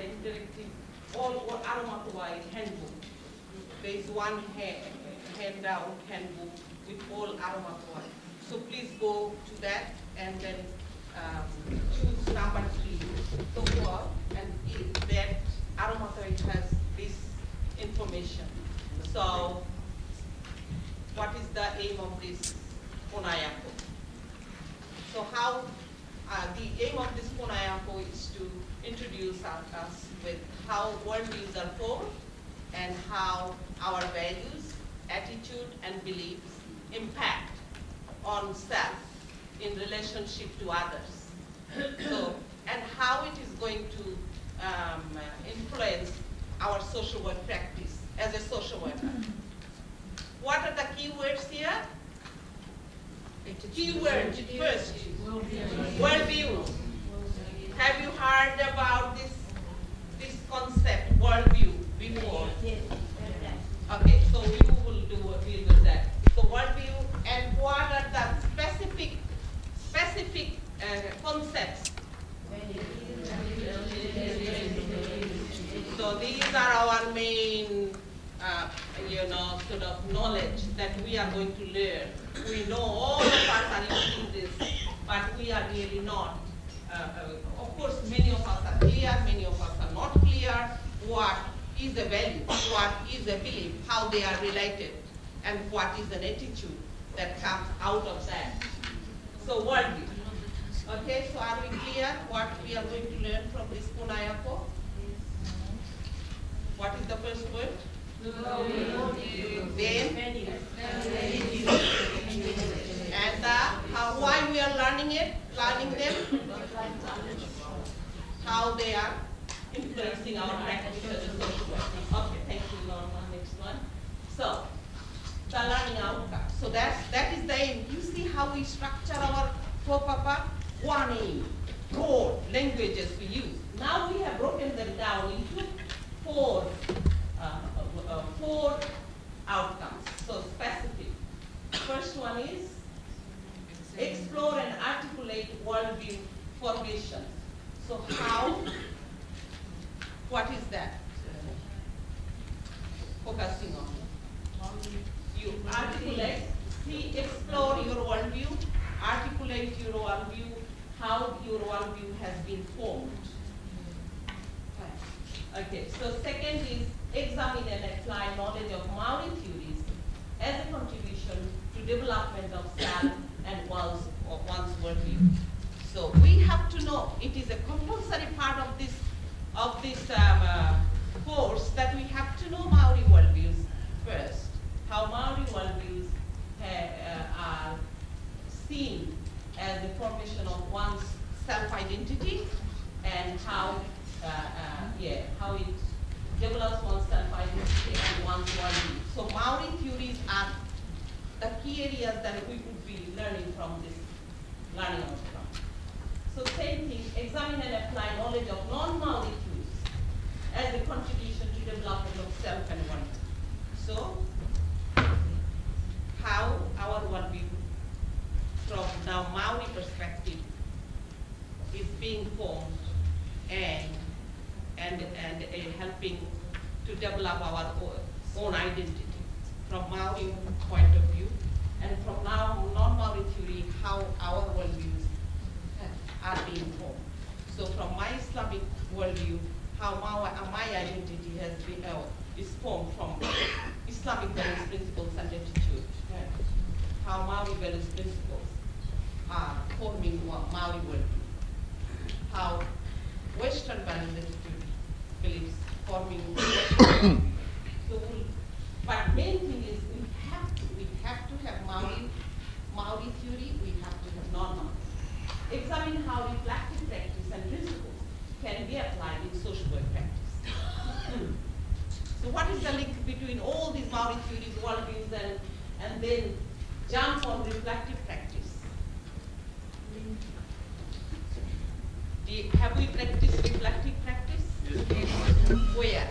interactive, all Aromatowai handbook. There is one handout handbook with all Aromatowai. So please go to that and then choose number 3, Tokyo, and that Aromatowai has this information. So what is the aim of this Punayako? So how the aim of this Punayako is to introduce us with how worldviews are formed and how our values, attitude, and beliefs impact on self in relationship to others. So, and how it is going to influence our social work practice as a social worker. What are the key words here? Keyword first, worldview. Have you heard about this concept, worldview, before? Okay, so we will deal with that. So worldview, and what are the specific concepts? So these are our main, sort of knowledge that we are going to learn. We know all of us are using this, but we are really not. Of course, many of us are clear, many of us are not clear. What is a value? What is a belief? How they are related? And what is an attitude that comes out of that? So worldview. Okay, so are we clear what we are going to learn from this Punayako? What is the first word? Then, and why we are learning them, how they are influencing our practice as a social work. Okay, thank you, Norma. Next one. So, the learning outcome. So that is the aim. You see how we structure our Papa? One aim, broad languages we use. Now we have broken them down into four outcomes. So specific. First one is explore and articulate worldview formation. So how? What is that? Focusing on. You articulate, explore your worldview, articulate your worldview, how your worldview has been formed. Okay, so second is examine and apply knowledge of Maori theories as a contribution to development of self and one's worldview. So we have to know, it is a compulsory part of this course that we have to know Maori worldviews first. How Maori worldviews are seen as the formation of one's self-identity and how it develops one's self-identity and one's worldview. So Maori theories are the key areas that we would be learning from this learning outcome. So same thing, examine and apply knowledge of non-Maori theories as a contribution to development of self and worldview. So how our worldview from now Maori perspective is being formed and helping to develop our own identity from Maori point of view, and from now non-Maori theory, how our worldviews are being formed. So from my Islamic worldview, how my identity has been is formed from Islamic values, principles, and attitude. How Maori values, principles are forming Maori worldview. How Western values, attitude, beliefs forming Western. So, but main thing is we have to have Maori theory. We have to have non-Maori. Examine how reflective practice and principles can be applied in social work practice. So what is the link between all these Maori theories, worldviews, and then jump on reflective practice? Have we practiced reflective practice? Yes. Where?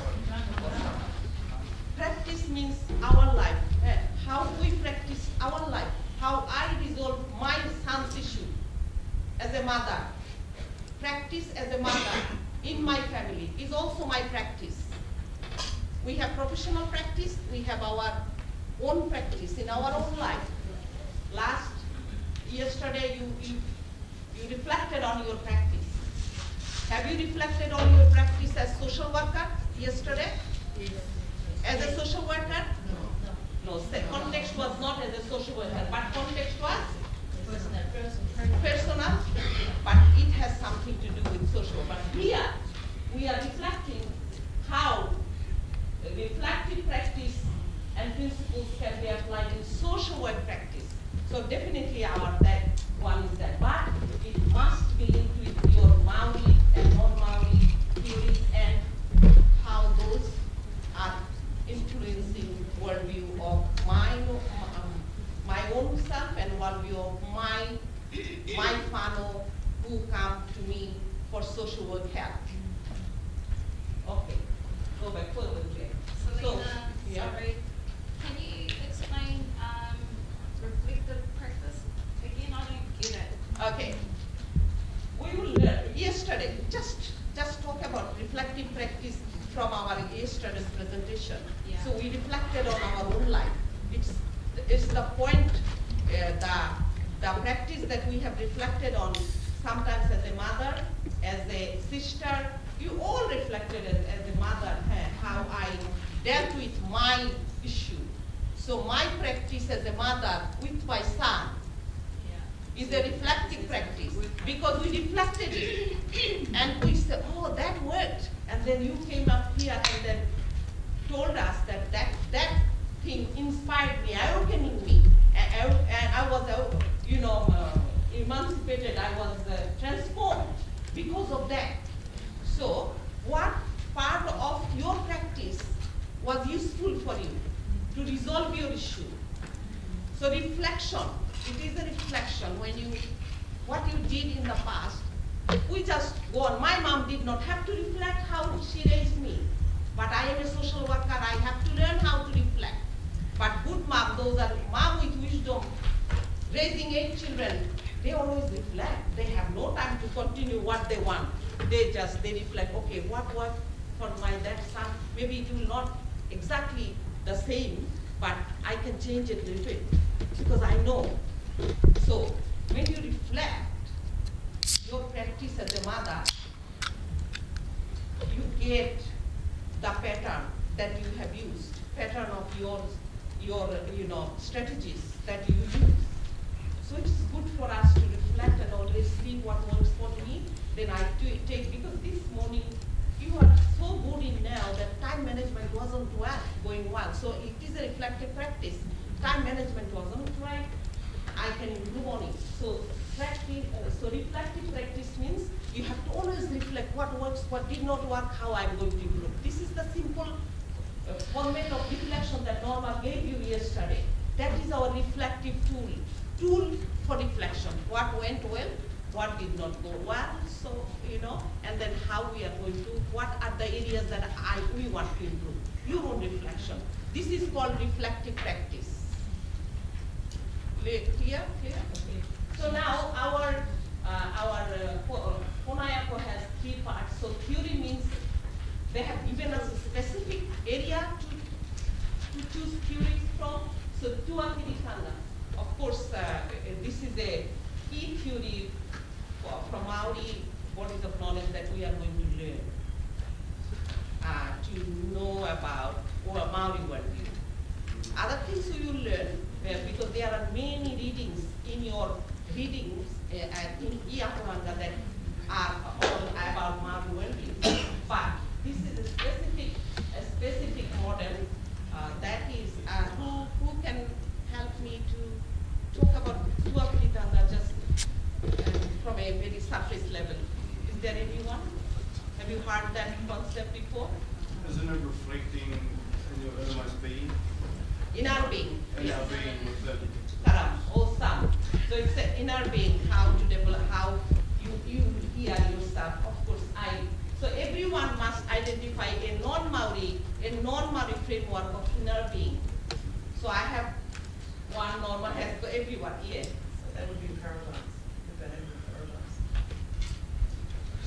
Practice means our life. How we practice our life. How I resolve my son's issue as a mother. Practice as a mother in my family is also my practice. We have professional practice, we have our own practice in our own life. Yesterday you reflected on your practice. Have you reflected on your practice as social worker yesterday? Yes. As a social worker? No, the context was not as a social worker, but context was personal, but it has something to do with social. But here, we are reflecting how reflective practice and principles can be applied in social work practice. So definitely that one is that. But it must be linked with your Maori and non-Maori theories and how those are influencing worldview of my own self and worldview of my whānau who come to me for social work help. Okay, go back further there. Selena, yeah. sorry. Can you explain reflective practice again? I don't get it. Okay. We will learn yesterday, just talk about reflective practice from our yesterday's presentation. Yeah. So we reflected on our own life. It's the point, the practice that we have reflected on sometimes as a mother, as a sister. You all reflected as a mother how I dealt with my issue. So my practice as a mother with my son is a reflective practice because we reflected it and we said, oh, that worked. And then you came up here and then told us that thing inspired me, awakening me. And I was, emancipated, I was transformed because of that. So what part of your practice was useful for you to resolve your issue? So reflection, it is a reflection what you did in the past. We just go on. My mom did not have to reflect how she raised me. But I am a social worker, I have to learn how to reflect. But good mom, those are mom with wisdom, raising 8 children, they always reflect. They have no time to continue what they want. They reflect, okay, what worked for that son? Maybe it will not exactly the same, but I can change it a little bit because I know. So when you reflect your practice as a mother, you get the pattern that you have used, pattern of your strategies that you use. So it's good for us to reflect and always see what works for me. Then I take, because this morning you are so good in now that time management wasn't going well. So it is a reflective practice. Time management wasn't right. I can improve on it. So reflective practice means you have to always reflect what works, what did not work, how I'm going to improve. This is the simple format of reflection that Norma gave you yesterday. That is our reflective tool for reflection. What went well, what did not go well, so, and then how we are going to, what are the areas that we want to improve. Your own reflection. This is called reflective practice. Clear? Okay. So now our Honayako has 3 parts. So theory means they have given us a specific area to choose theories from. So Tuakiritanga, of course, this is a key theory from Maori bodies of knowledge that we are going to learn to know about Maori worldview. Other things you will learn, because there are many readings in your readings in Iapoanga that are all about Maori worldview. But this is a specific model that is, who can help me to talk about Tuakiritanga just from a very surface level. Is there anyone? Have you heard that concept before? Isn't it reflecting in your innermost being? In our being. In our being with the Karam, awesome. So it's the inner being, how to develop, how you hear yourself. Of course, so everyone must identify a non-Maori framework of inner being. So I have one, Norma has everyone, yes. So that would be paradox. Paradox.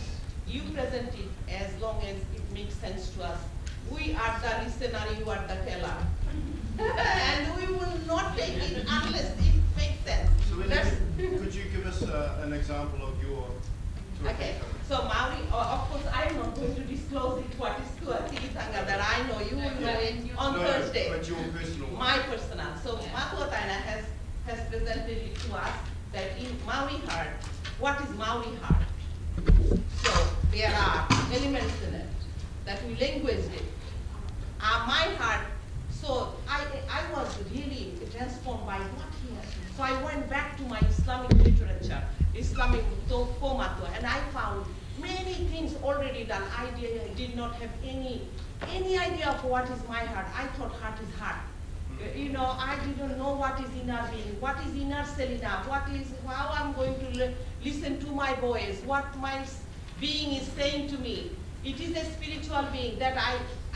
you present it as long as it makes sense to us. We are the listener, you are the teller. And we will not take it unless it makes sense. So could you give us an example of your tour? Okay, so Maori, of course, I am not going to disclose it what is Tua Tigitanga that I know. You will know it on Thursday. But your personal one. My personal. So Matua Taina has presented it to us that in Maori heart, what is Maori heart? So there are elements in it that we languaged it. My heart, so I was really transformed by what he has. So I went back to my Islamic literature, Islamic Tokomatua, and I found many things already done. I did not have any idea of what is my heart. I thought heart is heart. You know, I didn't know what is inner being, what is inner Selina, how I'm going to listen to my voice, what my being is saying to me. It is a spiritual being that I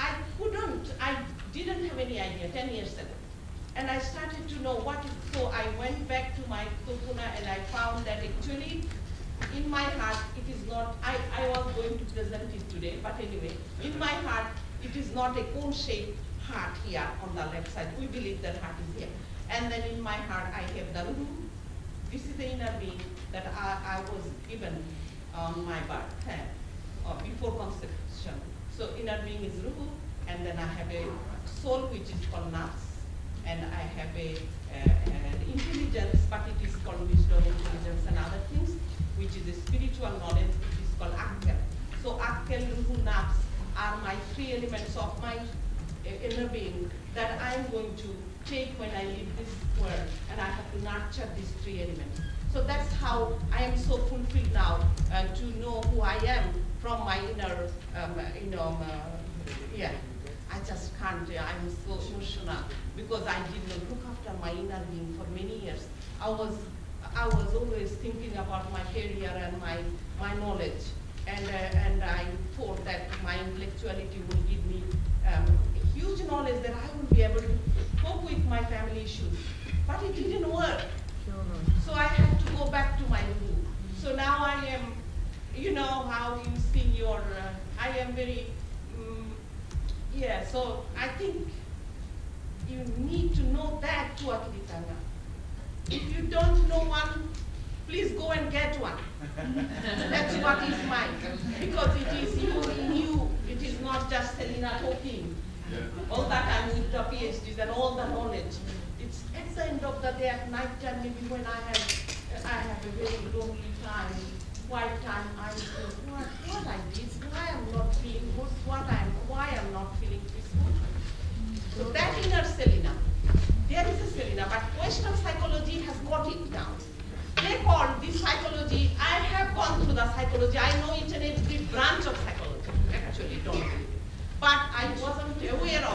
didn't have any idea 10 years ago. And I started to know what is, so I went back to my Tokuna and I found that actually in my heart it is not, I was going to present it today, but anyway, in my heart it is not a cone-shaped heart here on the left side. We believe that heart is here. And then in my heart I have the Ruhu. This is the inner being that I was given on my birth, before conception. So inner being is Ruhu, and then I have a soul which is called Nafs, and I have an intelligence, but it is called wisdom, intelligence, and other things, which is a spiritual knowledge, which is called Akkel. So Akkel, Ruhu, Nafs are my three elements of my inner being that I am going to take when I leave this world, and I have to nurture these three elements. So that's how I am so fulfilled now to know who I am from my inner, yeah. I just can't, I'm so emotional because I did not look after my inner being for many years. I was always thinking about my career and my knowledge, and I thought that my intellectuality would give me a huge knowledge that I would be able to cope with my family issues. But it didn't work. So I had to go back to my root. So now I am, you know how you sing your, I am very, yeah, so I think you need to know that Tua Kiritanga. If you don't know one, please go and get one. That's what is mine. Because it is you in you. It is not just Selina talking. Yeah. All that time with the PhDs and all the knowledge. It's at the end of the day, at night time, maybe when I have a very lonely time, quiet time, I think, what I did, why I'm not feeling good, why I'm not feeling peaceful. So that inner Selina, there is a Selina, but Western psychology has got it now. They call this psychology, I have gone through the psychology, I know each and every branch of psychology, actually, don't believe it. But I wasn't aware of